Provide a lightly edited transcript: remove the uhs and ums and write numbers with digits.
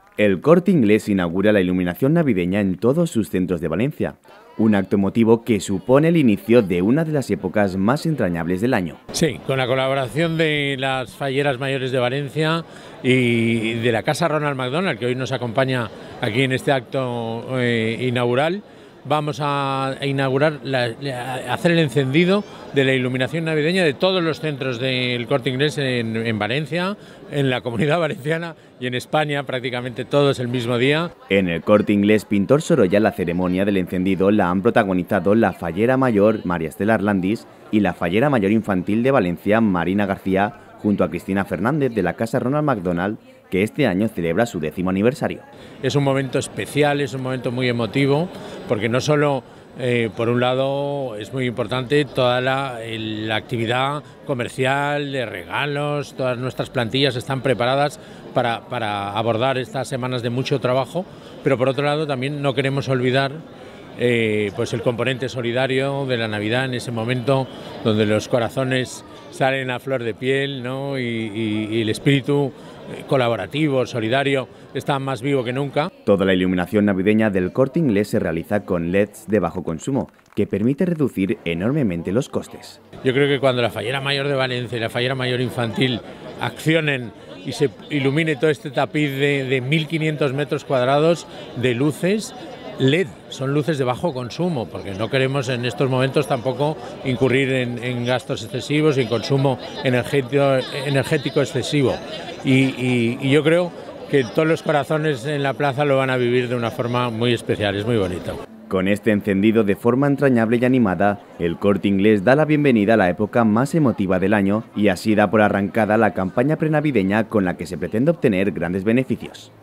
El Corte Inglés inaugura la iluminación navideña en todos sus centros de Valencia, un acto emotivo que supone el inicio de una de las épocas más entrañables del año. Sí, con la colaboración de las Falleras Mayores de Valencia y de la Casa Ronald McDonald, que hoy nos acompaña aquí en este acto inaugural, vamos a inaugurar, hacer el encendido de la iluminación navideña de todos los centros del Corte Inglés en Valencia, en la Comunidad Valenciana y en España, prácticamente todos el mismo día. En el Corte Inglés Pintor Sorolla, la ceremonia del encendido la han protagonizado la Fallera Mayor María Estela Arlandis y la Fallera Mayor Infantil de Valencia Marina García, junto a Cristina Fernández de la Casa Ronald McDonald, que este año celebra su 10º aniversario. Es un momento especial, es un momento muy emotivo, porque no solo, por un lado, es muy importante toda la actividad comercial, de regalos, todas nuestras plantillas están preparadas para abordar estas semanas de mucho trabajo, pero por otro lado también no queremos olvidar pues el componente solidario de la Navidad, en ese momento donde los corazones salen a flor de piel, ¿no? y el espíritu colaborativo, solidario, está más vivo que nunca. Toda la iluminación navideña del Corte Inglés se realiza con LEDs de bajo consumo, que permite reducir enormemente los costes. Yo creo que cuando la Fallera Mayor de Valencia y la Fallera Mayor Infantil accionen y se ilumine todo este tapiz de 1.500 metros cuadrados de luces LED, son luces de bajo consumo, porque no queremos en estos momentos tampoco incurrir en gastos excesivos y en consumo energético excesivo. Y yo creo que todos los corazones en la plaza lo van a vivir de una forma muy especial, es muy bonito. Con este encendido de forma entrañable y animada, el Corte Inglés da la bienvenida a la época más emotiva del año y así da por arrancada la campaña prenavideña con la que se pretende obtener grandes beneficios.